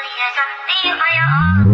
Hãy subscribe cho kênh Ghiền Mì Gõ để không bỏ lỡ